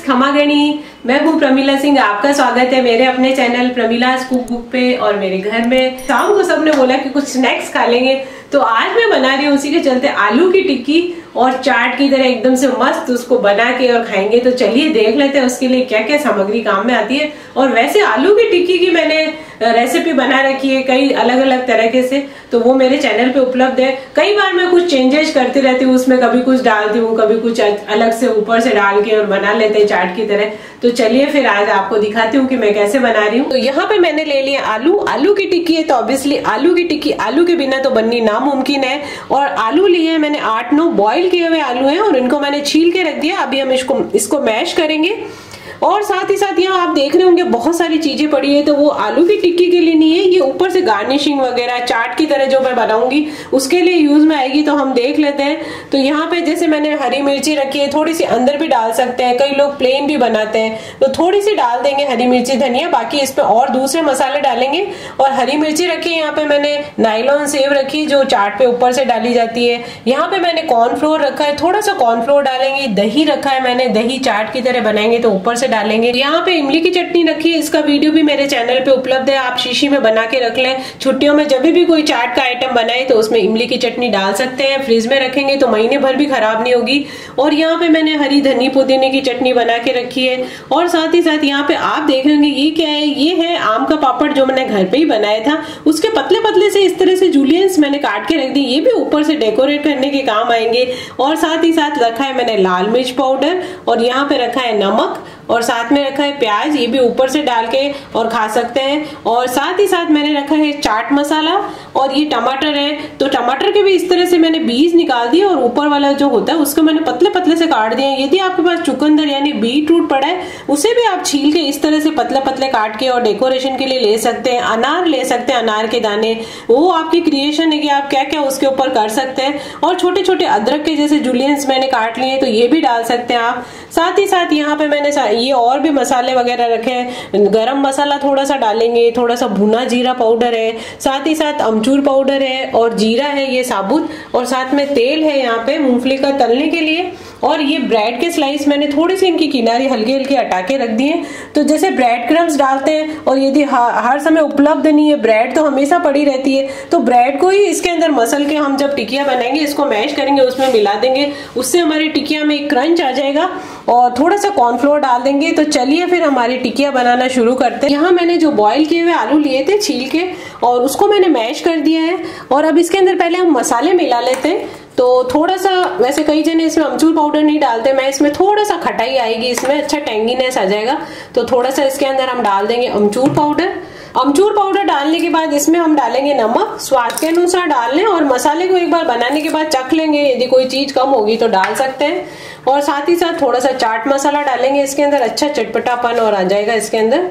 खमागणी। मैं हूँ प्रमिला सिंह, आपका स्वागत है मेरे अपने चैनल प्रमिलास कुक बुक पे। और मेरे घर में शाम को सबने बोला कि कुछ स्नैक्स खा लेंगे, तो आज मैं बना रही हूँ उसी के चलते आलू की टिक्की और चाट की तरह एकदम से मस्त उसको बना के और खाएंगे। तो चलिए देख लेते हैं उसके लिए क्या क्या सामग्री काम में आती है। और वैसे आलू की टिक्की की मैंने रेसिपी बना रखी है कई अलग अलग तरीके से, तो वो मेरे चैनल पे उपलब्ध है। कई बार मैं कुछ चेंजेस करती रहती हूँ उसमें, कभी कुछ डालती हूँ, कभी कुछ अलग से ऊपर से डाल के और बना लेते हैं चाट की तरह। तो चलिए फिर आज आपको दिखाती हूँ कि मैं कैसे बना रही हूँ। तो यहाँ पे मैंने ले लिया आलू की टिक्की है, तो ऑब्वियसली आलू की टिक्की आलू के बिना तो बननी नामुमकिन है। और आलू लिए हैं मैंने 8-9 बॉईल किए हुए आलू हैं और इनको मैंने छील के रख दिया। अभी हम इसको मैश करेंगे। और साथ ही साथ यहाँ आप देख रहे होंगे बहुत सारी चीजें पड़ी है, तो वो आलू की टिक्की के लिए नहीं है, ये ऊपर से गार्निशिंग वगैरह चाट की तरह जो मैं बनाऊंगी उसके लिए यूज में आएगी। तो हम देख लेते हैं। तो यहाँ पे जैसे मैंने हरी मिर्ची रखी है, थोड़ी सी अंदर भी डाल सकते हैं, कई लोग प्लेन भी बनाते हैं, तो थोड़ी सी डाल देंगे हरी मिर्ची धनिया। बाकी इस पे और दूसरे मसाले डालेंगे। और हरी मिर्ची रखी है, यहाँ पे मैंने नायलॉन सेव रखी जो चाट पे ऊपर से डाली जाती है। यहाँ पे मैंने कॉर्नफ्लोर रखा है, थोड़ा सा कॉर्नफ्लोर डालेंगे। दही रखा है मैंने, दही चाट की तरह बनाएंगे तो ऊपर से डालेंगे। यहाँ पे इमली की चटनी रखी है, इसका वीडियो भी मेरे चैनल पे उपलब्ध है, आप शीशी में बना के रख लें। छुट्टियों में जब भी कोई चाट का आइटम बनाए तो उसमें इमली की चटनी डाल सकते हैं, फ्रिज में रखेंगे तो महीने भर भी खराब नहीं होगी। और यहाँ पे मैंने हरी धनी पुदीने की चटनी बना के रखी है। और साथ ही साथ यहाँ पे आप देख रहे होंगे ये क्या है, ये है आम का पापड़ जो मैंने घर पे ही बनाया था। उसके पतले पतले से इस तरह से जूलियंस मैंने काट के रख दी, ये भी ऊपर से डेकोरेट करने के काम आएंगे। और साथ ही साथ रखा है मैंने लाल मिर्च पाउडर, और यहाँ पे रखा है नमक, और साथ में रखा है प्याज, ये भी ऊपर से डाल के और खा सकते हैं। और साथ ही साथ मैंने रखा है चाट मसाला, और ये टमाटर है, तो टमाटर के भी इस तरह से मैंने बीज निकाल दिए और ऊपर वाला जो होता है उसको मैंने पतले पतले से काट दिया। यदि आपके पास चुकंदर यानी बीट रूट पड़ा है उसे भी आप छील के इस तरह से पतले पतले काट के और डेकोरेशन के लिए ले सकते हैं। अनार ले सकते हैं, अनार के दाने, वो आपकी क्रिएशन है कि आप क्या क्या उसके ऊपर कर सकते हैं। और छोटे छोटे अदरक के जैसे जूलियंस मैंने काट लिए, तो ये भी डाल सकते हैं आप। साथ ही साथ यहाँ पे मैंने ये और भी मसाले वगैरह रखे हैं। गरम मसाला थोड़ा सा डालेंगे, थोड़ा सा भुना जीरा पाउडर है, साथ ही साथ अमचूर पाउडर है, और जीरा है ये साबुत, और साथ में तेल है यहाँ पे मूंगफली का तलने के लिए। और ये ब्रेड के स्लाइस मैंने थोड़ी सी इनकी किनारे हल्की हल्की हटा के रख दिए। तो जैसे ब्रेड क्रम्स डालते हैं, और यदि हर समय उपलब्ध नहीं है, ब्रेड तो हमेशा पड़ी रहती है, तो ब्रेड को ही इसके अंदर मसल के हम जब टिकिया बनाएंगे इसको मैश करेंगे, उसमें मिला देंगे, उससे हमारी टिकिया में एक क्रंच आ जाएगा। और थोड़ा सा कॉर्नफ्लोर डाल देंगे। तो चलिए फिर हमारी टिकिया बनाना शुरू करते हैं। यहाँ मैंने जो बॉईल किए हुए आलू लिए थे छील के, और उसको मैंने मैश कर दिया है। और अब इसके अंदर पहले हम मसाले मिला लेते हैं। तो थोड़ा सा, वैसे कई जने इसमें अमचूर पाउडर नहीं डालते, मैं इसमें थोड़ा सा खटाई आएगी, इसमें अच्छा टेंगीनेस आ जाएगा, तो थोड़ा सा इसके अंदर हम डाल देंगे अमचूर पाउडर। अमचूर पाउडर डालने के बाद इसमें हम डालेंगे नमक, स्वाद के अनुसार डाल लें। और मसाले को एक बार बनाने के बाद चख लेंगे, यदि कोई चीज कम होगी तो डाल सकते हैं। और साथ ही साथ थोड़ा सा चाट मसाला डालेंगे इसके अंदर, अच्छा चटपटापन और आ जाएगा इसके अंदर।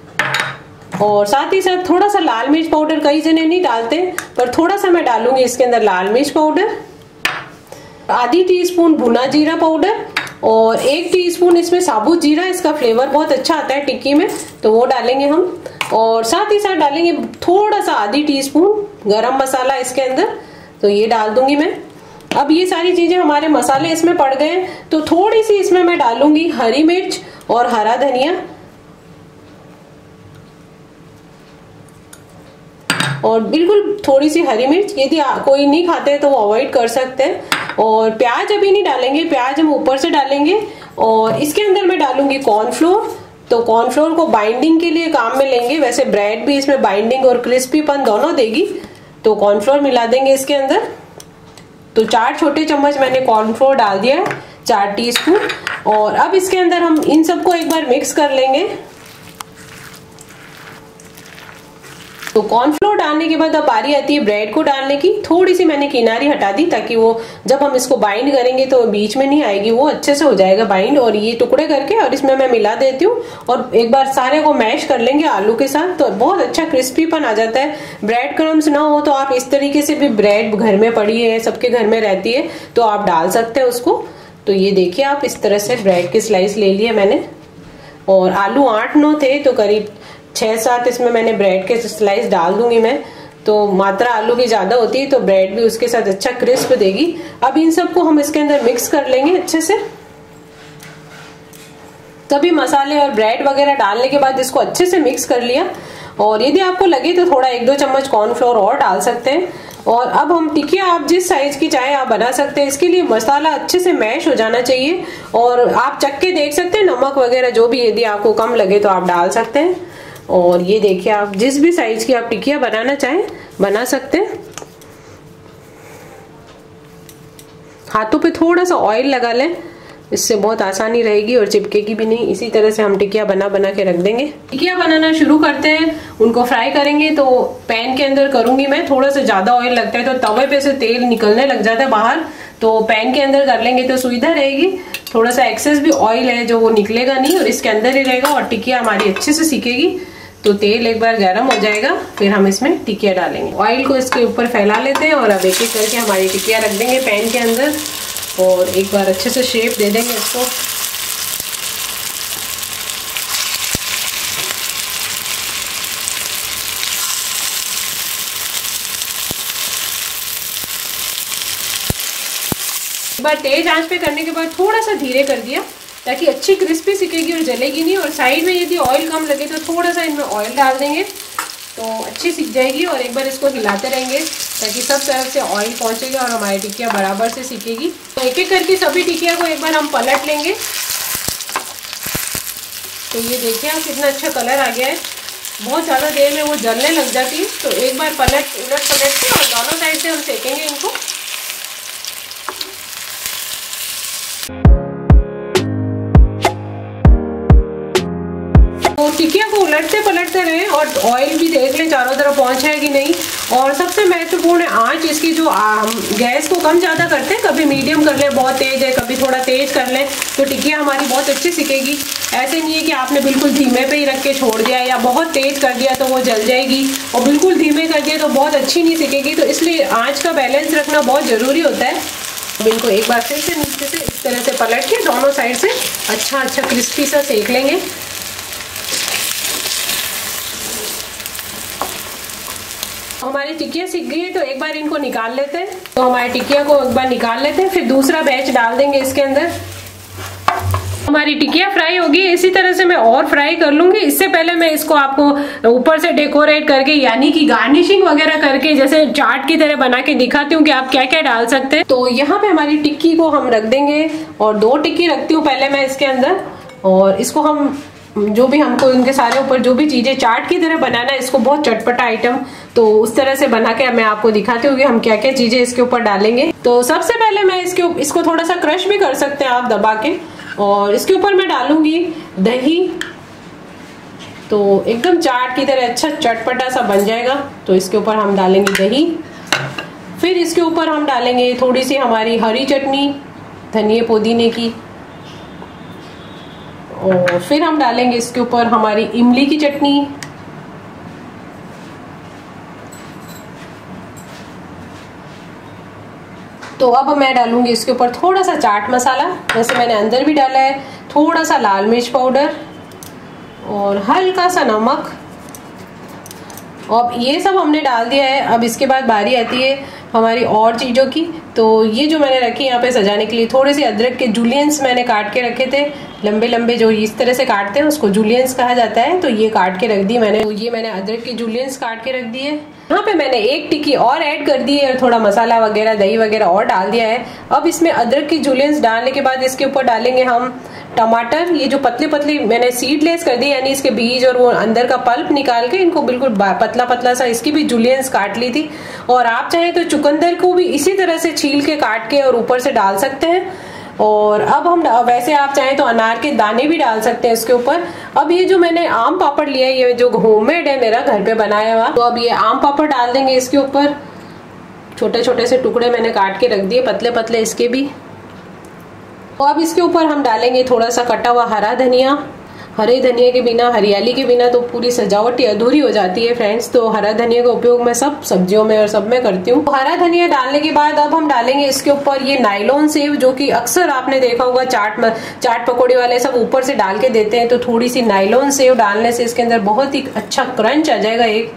और साथ ही साथ थोड़ा सा लाल मिर्च पाउडर, कई जने नहीं डालते पर थोड़ा सा मैं डालूंगी इसके अंदर लाल मिर्च पाउडर। आधी टीस्पून भुना जीरा पाउडर, और 1 टीस्पून इसमें साबुत जीरा, इसका फ्लेवर बहुत अच्छा आता है टिक्की में, तो वो डालेंगे हम। और साथ ही साथ डालेंगे थोड़ा सा आधी टीस्पून गरम मसाला इसके अंदर, तो ये डाल दूंगी मैं। अब ये सारी चीजें हमारे मसाले इसमें पड़ गए, तो थोड़ी सी इसमें मैं डालूंगी हरी मिर्च और हरा धनिया, और बिल्कुल थोड़ी सी हरी मिर्च, यदि कोई नहीं खाते तो वो अवॉइड कर सकते हैं। और प्याज अभी नहीं डालेंगे, प्याज हम ऊपर से डालेंगे। और इसके अंदर मैं डालूंगी कॉर्नफ्लोर, तो कॉर्नफ्लोर को बाइंडिंग के लिए काम में लेंगे। वैसे ब्रेड भी इसमें बाइंडिंग और क्रिस्पीपन दोनों देगी, तो कॉर्नफ्लोर मिला देंगे इसके अंदर। तो 4 छोटे चम्मच मैंने कॉर्नफ्लोर डाल दिया है, 4 टीस्पून। और अब इसके अंदर हम इन सबको एक बार मिक्स कर लेंगे। तो कॉर्नफ्लोर डालने के बाद अब बारी आती है ब्रेड को डालने की। थोड़ी सी मैंने किनारी हटा दी ताकि वो जब हम इसको बाइंड करेंगे तो बीच में नहीं आएगी, वो अच्छे से हो जाएगा बाइंड। और ये टुकड़े करके और इसमें मैं मिला देती हूँ, और एक बार सारे को मैश कर लेंगे आलू के साथ, तो बहुत अच्छा क्रिस्पीपन आ जाता है। ब्रेड क्रम्स ना हो तो आप इस तरीके से भी, ब्रेड घर में पड़ी है, सबके घर में रहती है, तो आप डाल सकते हैं उसको। तो ये देखिए आप इस तरह से ब्रेड के स्लाइस ले लिए मैंने, और आलू 8-9 थे, तो करीब 6-7 इसमें मैंने ब्रेड के स्लाइस डाल दूंगी मैं। तो मात्रा आलू की ज्यादा होती है तो ब्रेड भी उसके साथ अच्छा क्रिस्प देगी। अब इन सबको हम इसके अंदर मिक्स कर लेंगे अच्छे से। सभी मसाले और ब्रेड वगैरह डालने के बाद इसको अच्छे से मिक्स कर लिया। और यदि आपको लगे तो थोड़ा 1-2 चम्मच कॉर्नफ्लोर और डाल सकते हैं। और अब हम टिकिया आप जिस साइज की चाहे आप बना सकते हैं। इसके लिए मसाला अच्छे से मैश हो जाना चाहिए और आप चख के देख सकते हैं, नमक वगैरह जो भी यदि आपको कम लगे तो आप डाल सकते हैं। और ये देखिए, आप जिस भी साइज की आप टिकिया बनाना चाहें बना सकते हैं। हाथों पे थोड़ा सा ऑयल लगा लें, इससे बहुत आसानी रहेगी और चिपकेगी भी नहीं। इसी तरह से हम टिकिया बना के रख देंगे। टिकिया बनाना शुरू करते हैं, उनको फ्राई करेंगे। तो पैन के अंदर करूंगी मैं, थोड़ा सा ज्यादा ऑयल लगता है तो तवे पे से तेल निकलने लग जाता है बाहर, तो पैन के अंदर कर लेंगे तो सुविधा रहेगी। थोड़ा सा एक्सेस भी ऑयल है जो वो निकलेगा नहीं और इसके अंदर ही रहेगा और टिकिया हमारी अच्छे से सीखेगी। तो तेल एक बार गर्म हो जाएगा, फिर हम इसमें टिकिया डालेंगे। ऑयल को इसके ऊपर फैला लेते हैं और अब एक एक करके हमारी टिकिया रख देंगे पैन के अंदर और एक बार अच्छे से शेप दे देंगे इसको। एक बार तेज आंच पे करने के बाद थोड़ा सा धीरे कर दिया ताकि अच्छी क्रिस्पी सिकेगी और जलेगी नहीं। और साइड में यदि ऑयल कम लगे तो थोड़ा सा इनमें ऑयल डाल देंगे तो अच्छी सिक जाएगी। और एक बार इसको हिलाते रहेंगे ताकि सब तरफ से ऑयल पहुंचेगा और हमारी टिकिया बराबर से सिकेगी। तो एक एक करके सभी टिकिया को एक बार हम पलट लेंगे। तो ये देखिए आप, कितना अच्छा कलर आ गया है। बहुत ज़्यादा देर में वो जलने लग जाती है, तो एक बार उलट पलट के और दोनों साइड से हम सेकेंगे इनको। तो टिकिया को उलटते पलटते रहें और ऑयल भी देख लें चारों तरफ पहुंचा है कि नहीं। और सबसे महत्वपूर्ण है आंच इसकी, जो गैस को कम ज़्यादा करते हैं, कभी मीडियम कर लें, बहुत तेज है कभी थोड़ा तेज कर लें, तो टिकिया हमारी बहुत अच्छी सिकेगी। ऐसे नहीं है कि आपने बिल्कुल धीमे पे ही रख के छोड़ दिया या बहुत तेज कर दिया तो वो जल जाएगी, और बिल्कुल धीमे कर दिया तो बहुत अच्छी नहीं सिकेगी। तो इसलिए आँच का बैलेंस रखना बहुत ज़रूरी होता है। बिल्कुल एक बार फिर से नीचे से इस तरह से पलट के दोनों साइड से अच्छा क्रिस्पी सा सेक लेंगे। हमारी टिकिया सीख गई है तो एक बार इनको निकाल लेते हैं। तो हमारी टिकिया को एक बार निकाल लेते हैं, फिर दूसरा बैच डाल देंगे इसके अंदर। हमारी टिकिया फ्राई होगी, इसी तरह से मैं और फ्राई कर लूंगी। इससे पहले मैं इसको आपको ऊपर से डेकोरेट करके यानी कि गार्निशिंग वगैरह करके जैसे चाट की तरह बना के दिखाती हूँ कि आप क्या क्या डाल सकते हैं। तो यहाँ पे हमारी टिक्की को हम रख देंगे और 2 टिक्की रखती हूँ पहले मैं इसके अंदर। और इसको हम जो भी हमको इनके सारे ऊपर जो भी चीजें चाट की तरह बनाना है, इसको बहुत चटपटा आइटम, तो उस तरह से बना के मैं आपको दिखाती हूँ कि हम क्या क्या चीजें इसके ऊपर डालेंगे। तो सबसे पहले मैं इसको थोड़ा सा क्रश भी कर सकते हैं आप दबा के। और इसके ऊपर मैं डालूंगी दही, तो एकदम चाट की तरह अच्छा चटपटा सा बन जाएगा। तो इसके ऊपर हम डालेंगे दही, फिर इसके ऊपर हम डालेंगे थोड़ी सी हमारी हरी चटनी धनिए पुदीने की, और फिर हम डालेंगे इसके ऊपर हमारी इमली की चटनी, तो अब मैं डालूंगी इसके ऊपर थोड़ा सा चाट मसाला, जैसे मैंने अंदर भी डाला है, थोड़ा सा लाल मिर्च पाउडर और हल्का सा नमक। अब ये सब हमने डाल दिया है। अब इसके बाद बारी आती है हमारी और चीज़ों की। तो ये जो मैंने रखी यहाँ पे सजाने के लिए, थोड़े से अदरक के जूलियंस मैंने काट के रखे थे, लंबे लंबे जो इस तरह से काटते हैं उसको जूलियंस कहा जाता है। तो ये काट के रख दी मैंने। तो ये मैंने अदरक के जूलियंस काट के रख दिए। यहाँ पे मैंने 1 टिक्की और ऐड कर दी है और थोड़ा मसाला वगैरह दही वगैरह और डाल दिया है। अब इसमें अदरक की जूलियंस डालने के बाद इसके ऊपर डालेंगे हम टमाटर। ये जो पतले पतले मैंने सीडलेस कर दी, यानी इसके बीज और वो अंदर का पल्प निकाल के इनको बिल्कुल पतला पतला सा इसकी भी जूलियंस काट ली थी। और आप चाहें तो चुकंदर को भी इसी तरह से छील के काट के और ऊपर से डाल सकते हैं। और अब हम वैसे आप चाहें तो अनार के दाने भी डाल सकते हैं इसके ऊपर। अब ये जो मैंने आम पापड़ लिया है, ये जो होममेड है मेरा घर पे बनाया हुआ, तो अब ये आम पापड़ डाल देंगे इसके ऊपर। छोटे छोटे से टुकड़े मैंने काट के रख दिए, पतले पतले इसके भी। तो अब इसके ऊपर हम डालेंगे थोड़ा सा कटा हुआ हरा धनिया। हरे धनिया के बिना, हरियाली के बिना तो पूरी सजावट ही अधूरी हो जाती है फ्रेंड्स। तो हरा धनिया का उपयोग मैं सब सब्जियों में और सब में करती हूँ। तो हरा धनिया डालने के बाद अब हम डालेंगे इसके ऊपर ये नायलॉन सेव, जो कि अक्सर आपने देखा होगा चाट पकौड़े वाले सब ऊपर से डाल के देते हैं। तो थोड़ी सी नायलॉन सेव डालने से इसके अंदर बहुत ही अच्छा क्रंच आ जाएगा एक।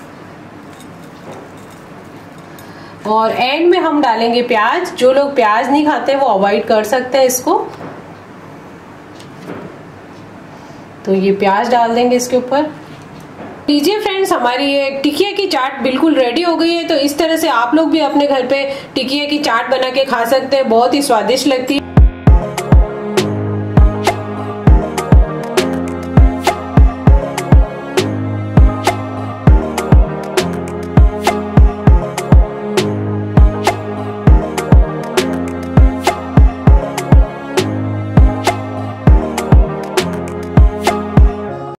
और एंड में हम डालेंगे प्याज। जो लोग प्याज नहीं खाते वो अवॉइड कर सकते हैं इसको। तो ये प्याज डाल देंगे इसके ऊपर। लीजिए फ्रेंड्स, हमारी ये टिकिया की चाट बिल्कुल रेडी हो गई है। तो इस तरह से आप लोग भी अपने घर पे टिकिया की चाट बना के खा सकते हैं, बहुत ही स्वादिष्ट लगती है।